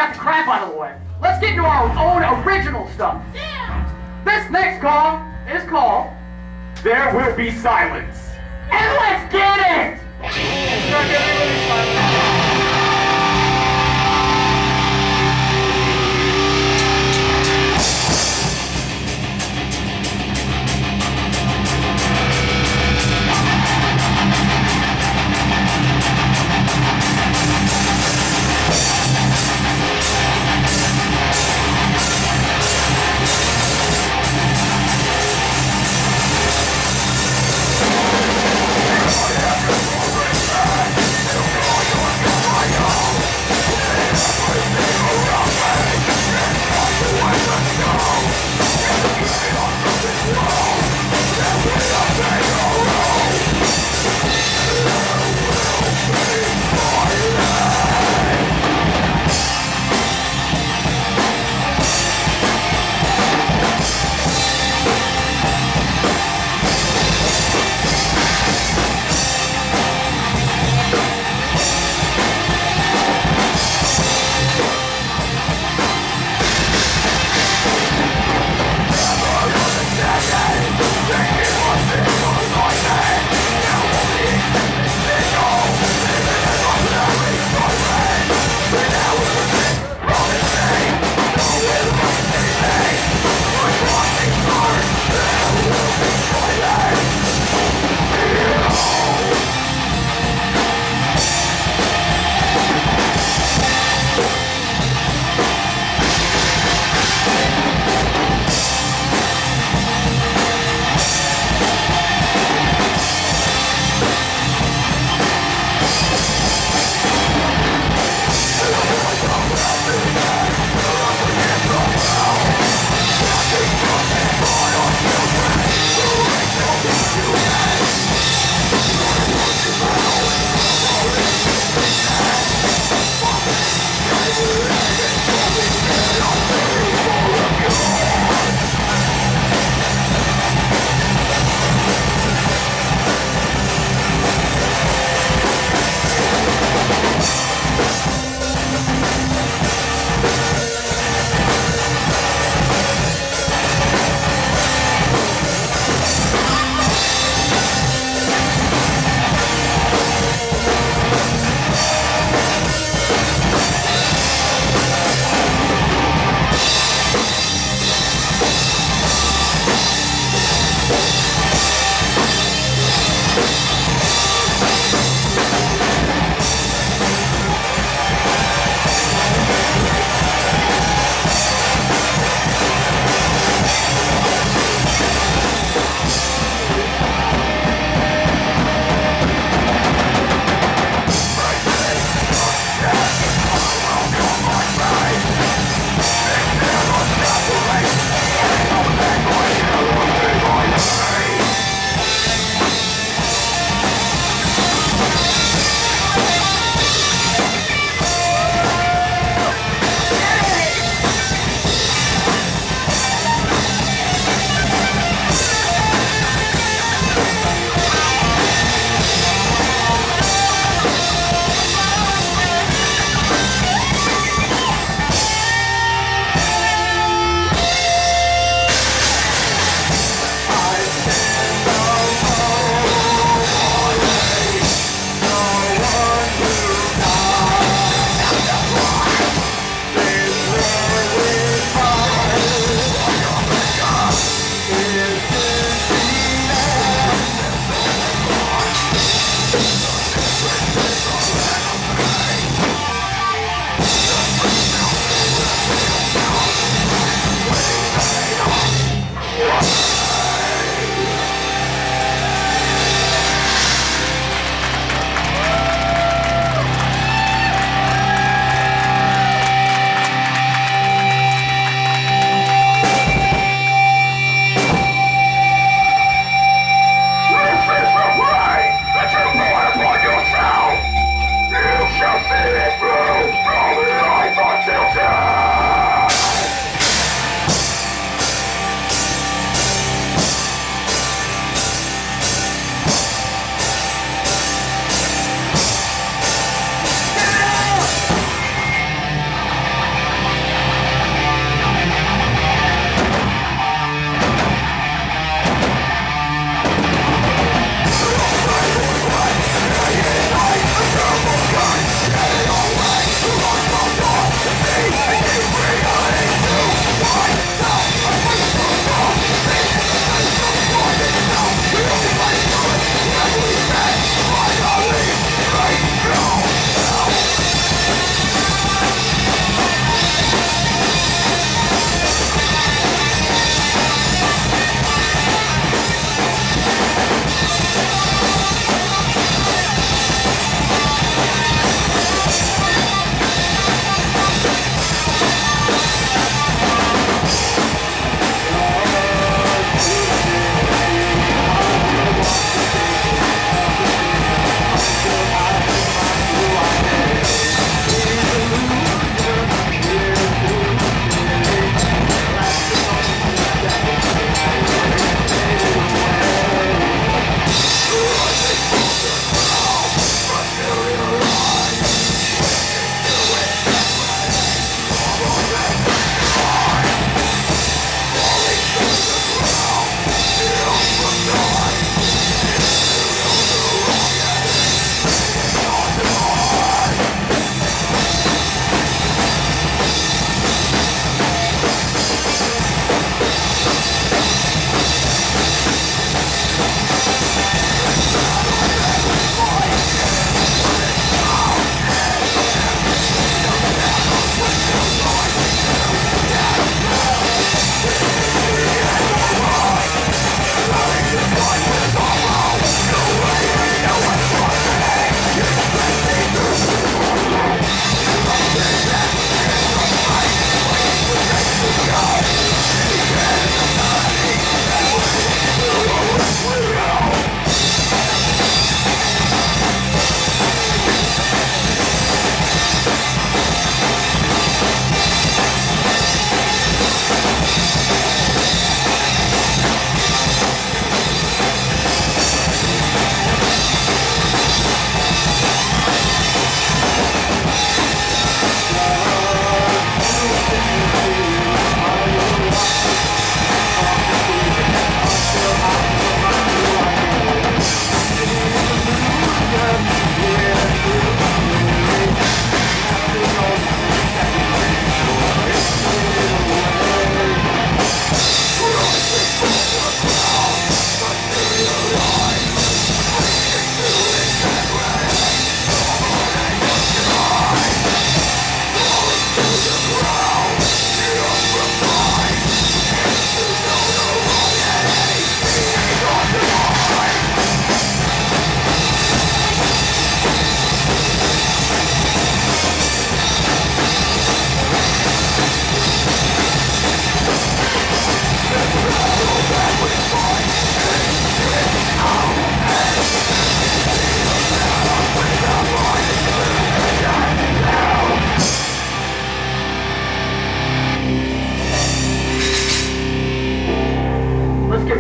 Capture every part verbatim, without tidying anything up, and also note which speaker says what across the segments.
Speaker 1: that crap out of the way. Let's get into our own original stuff.
Speaker 2: Yeah.
Speaker 1: This next song is called There Will Be Silence. And let's get it! It's not gonna be really silent.
Speaker 3: Don't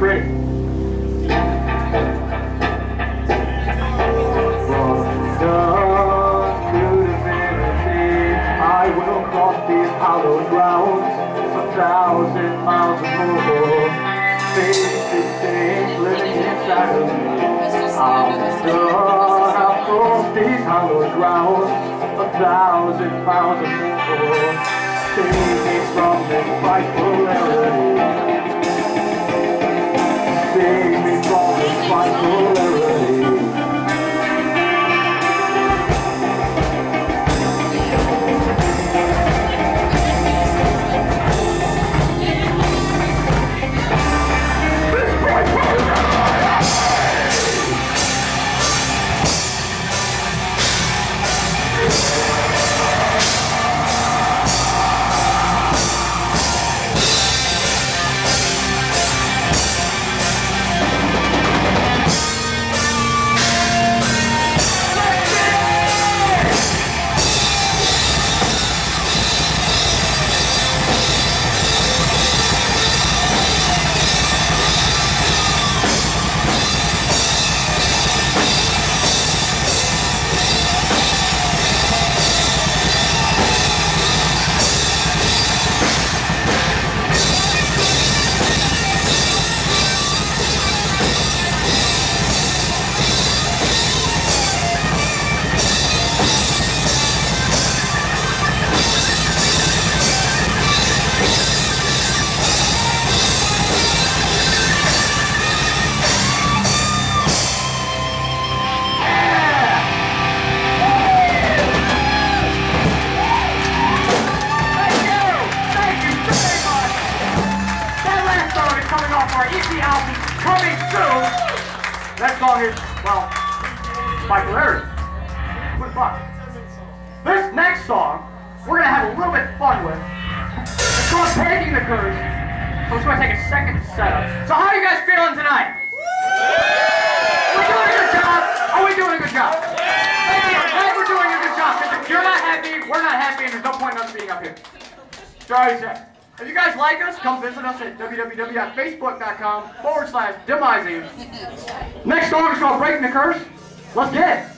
Speaker 1: pretty. I will cross these hallowed grounds, a thousand miles or more. Faces things living inside of me. I'm done. I'll cross these hallowed grounds, a thousand miles or more. Save me from this bipolarity. Save me from this bipolarity. That song is, well, Bipolarity. What the fuck? This next song, we're going to have a little bit of fun with. It's called Taking the Curse. So it's going to take a second to set up. So how are you guys feeling tonight? Are we doing a good job? Are we doing a good job? Thank you. I'm glad we're doing a good job. Because if you're not happy, we're not happy, and there's no point in us being up here. Sorry, sir. If you guys like us, come visit us at www.facebook.com forward slash Demise Eve. Next song is called Breaking the Curse. Let's get it.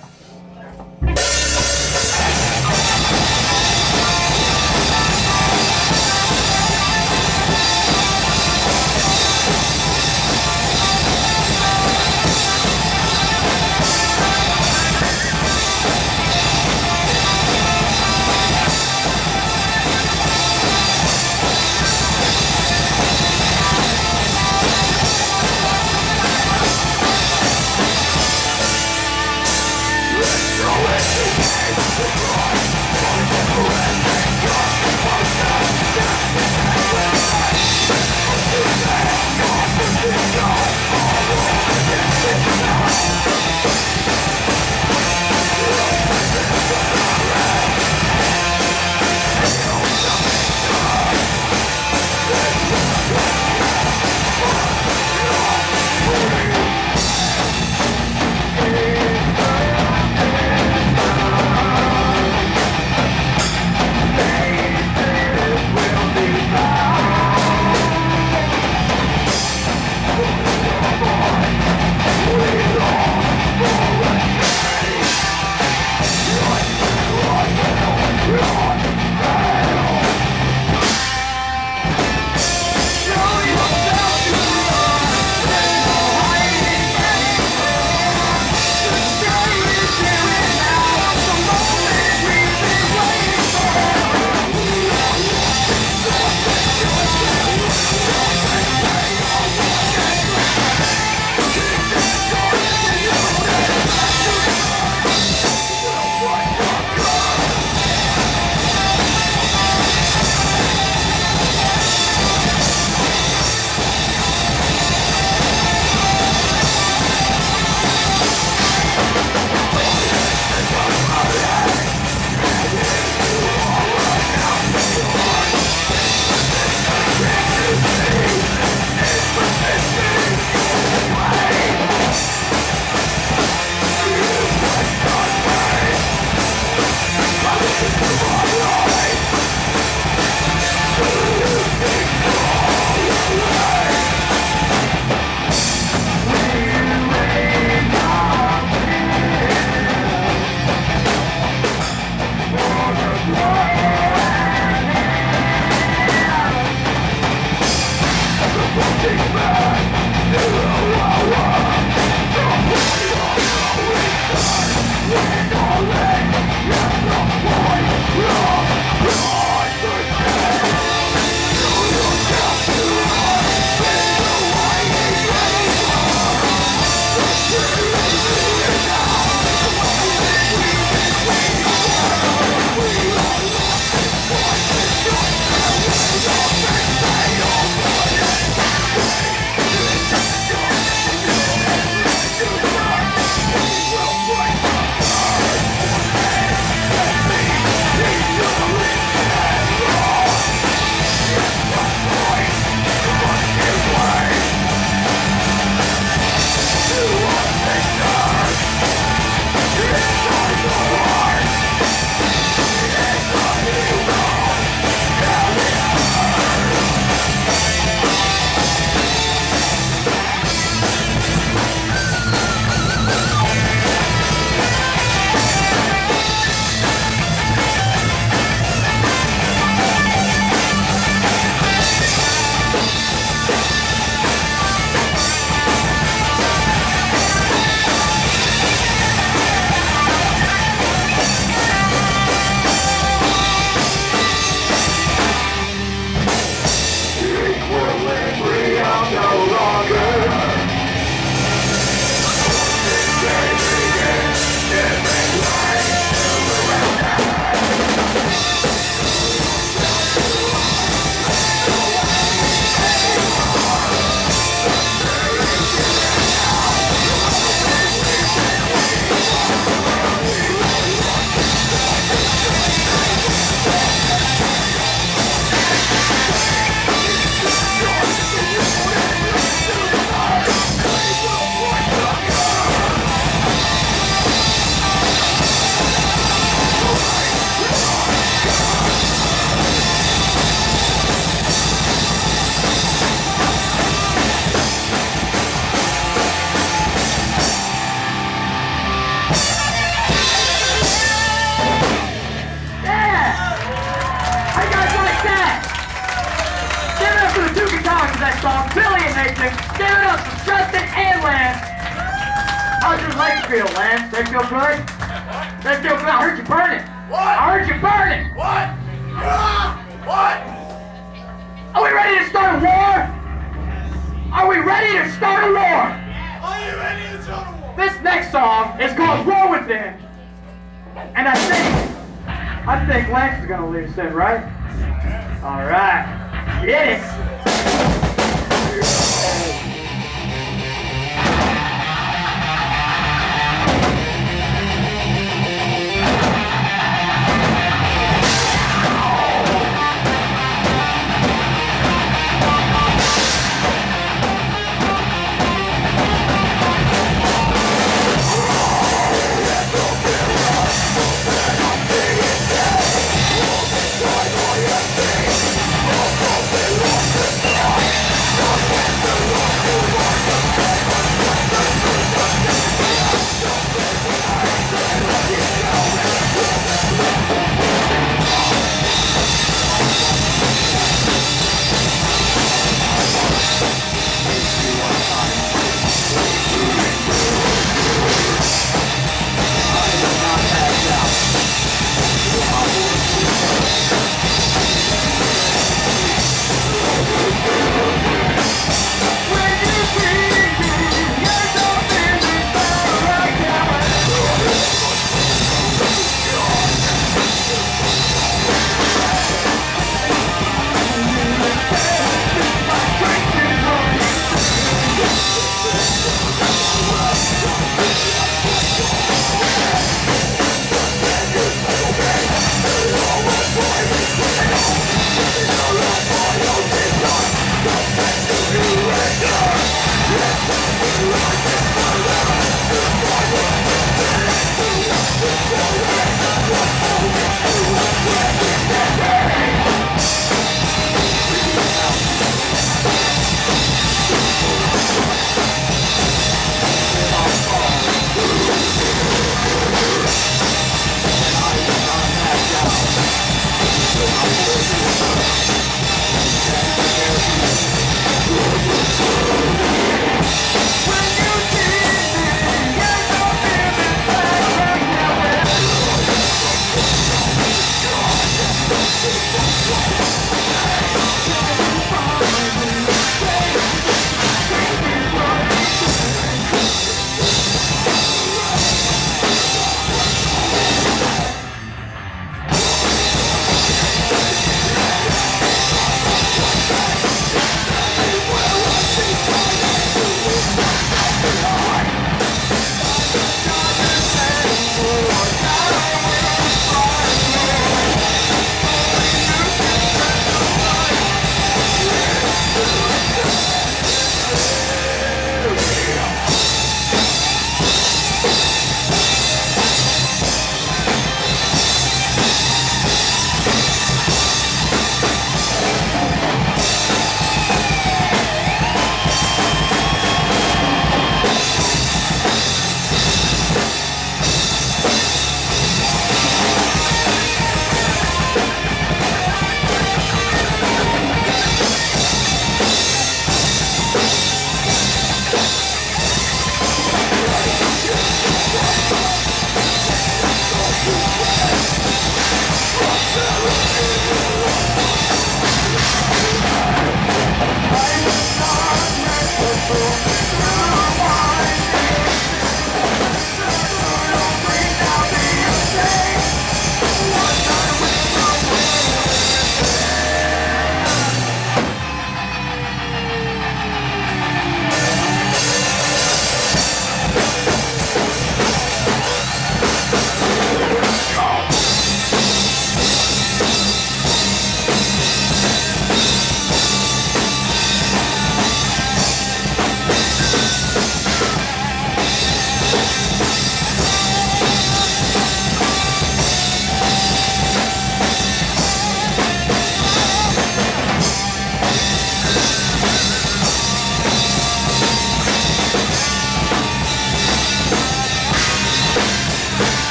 Speaker 1: next song, Billy and Nathan. Give it up for Justin and Lance. How's your legs feel, Lance? They feel good? They feel good. I heard you burning.
Speaker 2: What?
Speaker 1: I heard you burning.
Speaker 2: What? Ah! What?
Speaker 1: Are we ready to start a war? Are we ready to start a war?
Speaker 2: Are you ready to start a war?
Speaker 1: This next song is called War Within. And I think, I think Lance is gonna lead us in, right? All right. Get it.